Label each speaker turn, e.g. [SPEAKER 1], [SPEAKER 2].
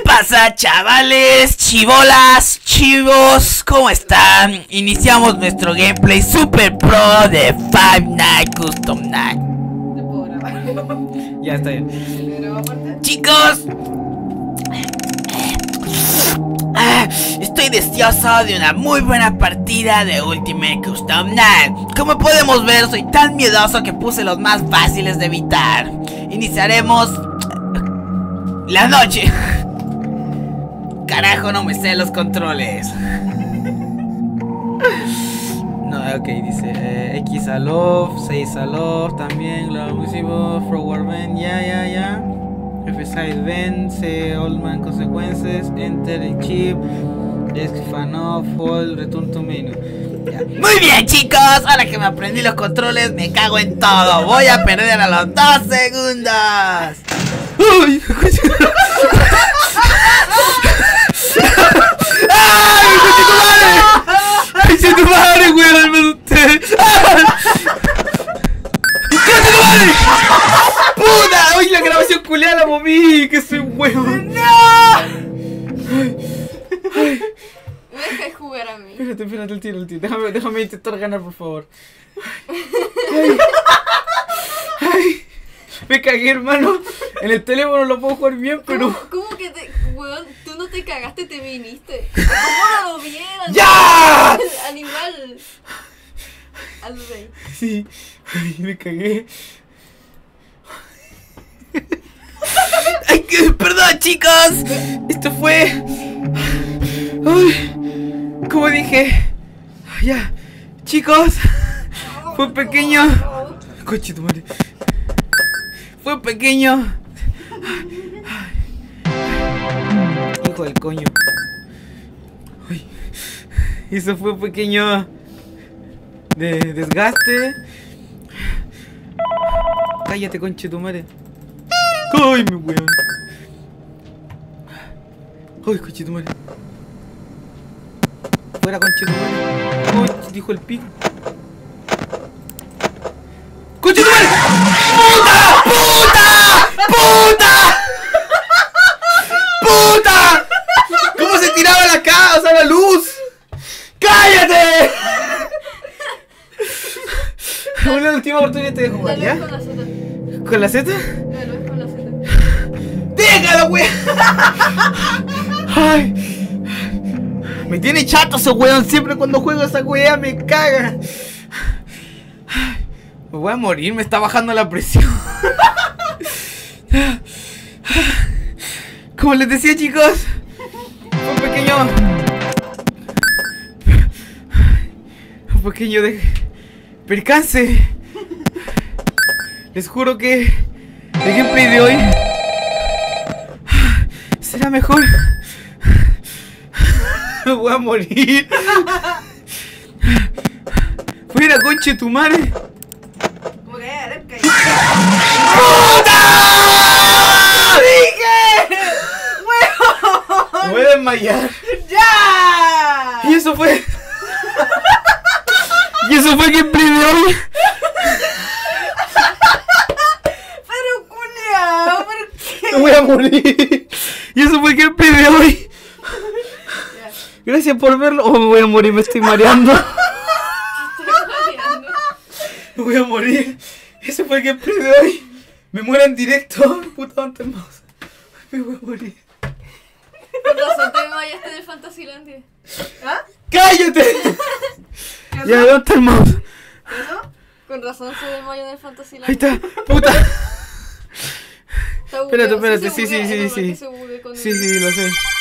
[SPEAKER 1] pasa, chavales, chibolas, chivos? ¿Cómo están? Iniciamos nuestro gameplay super pro de Five Nights Custom Night.
[SPEAKER 2] ¿Te puedo grabar?
[SPEAKER 1] Ya está bien.
[SPEAKER 2] ¿Te grabo aparte?
[SPEAKER 1] Chicos, estoy deseoso de una muy buena partida de Ultimate Custom Night. Como podemos ver, soy tan miedoso que puse los más fáciles de evitar. Iniciaremos la noche. Carajo, no me sé los controles. No, ok, dice X a love, 6 a love, también global músico, forward bend, ya. F side bend, C Oldman consequences, enter el chip, desk fan off, hold, return to menu. Ya. Muy bien, chicos, ahora que me aprendí los controles, me cago en todo. Voy a perder a los 2 segundos. ¡Uy! ¡Ay, coche tu madre! ¡Coche tu madre, weón! ¡Me asusté! ¡Coche tu madre! ¡Puta! ¡Uy, la grabación culiada la moví! ¡Que soy weón! ¡No!
[SPEAKER 2] Me dejas jugar a mí.
[SPEAKER 1] Espérate, el tiro. Déjame intentar ganar, por favor. Ay, me cagué, hermano. En el teléfono lo puedo jugar bien, pero...
[SPEAKER 2] ¿Cómo que te... Weón, tú no te cagaste, te viniste? ¿Cómo no lo vieron?
[SPEAKER 1] ¡Ya!
[SPEAKER 2] Animal. Al rey.
[SPEAKER 1] Sí. Ay, me cagué. Ay, perdón, chicos. Esto fue... Uy, como dije... Ya, chicos. Fue pequeño... Coche tu madre. Fue pequeño... Hijo del coño. Uy. Eso fue pequeño... de desgaste. Cállate, conche tu madre. ¡Ay, mi weón! ¡Ay, conche tu madre! Fuera, conche tu madre. ¡Ay, dijo el pico! ¡Conche tu madre! ¡Puta! ¡Puta! ¿Cómo se tiraba la casa, la luz? ¡Cállate! Una última oportunidad de jugar, ¿ya?
[SPEAKER 2] Con la Z.
[SPEAKER 1] ¿Con la Z?
[SPEAKER 2] Claro, es con la Z.
[SPEAKER 1] ¡Déjalo, weón! ¡Ay! Me tiene chato ese weón. Siempre cuando juego esa weá me caga. Me voy a morir, me está bajando la presión. Como les decía, chicos, un pequeño de percance. Les juro que el gameplay de hoy será mejor. Me voy a morir. Fuera, conche tu madre.
[SPEAKER 2] Como que arranca.
[SPEAKER 1] ¡Puta! ¡Dije! ¡Huevón! Me voy a desmayar.
[SPEAKER 2] ¡Ya!
[SPEAKER 1] Y eso fue el gameplay de hoy.
[SPEAKER 2] Pero culiao, ¿por qué?
[SPEAKER 1] Me voy a morir. Y eso fue el gameplay de hoy.
[SPEAKER 2] Ya.
[SPEAKER 1] Gracias por verlo. Oh, me voy a morir, me estoy mareando.
[SPEAKER 2] Estoy mareando.
[SPEAKER 1] Me voy a morir. Ese fue el gameplay de hoy. Me muero en directo. Puta, ¿dónde el mouse? Me voy a morir.
[SPEAKER 2] Con razón te desmayaste del Fantasylandia. ¿Ah?
[SPEAKER 1] ¡Cállate! Ya, ¿dónde está el mouse?
[SPEAKER 2] ¿Eso? Con razón se desmayó del
[SPEAKER 1] Ahí
[SPEAKER 2] Fantasylandia.
[SPEAKER 1] está, puta.
[SPEAKER 2] Está bugueado.
[SPEAKER 1] Espérate,
[SPEAKER 2] Sí,
[SPEAKER 1] sí.
[SPEAKER 2] se buguea con
[SPEAKER 1] Sí, lo sé.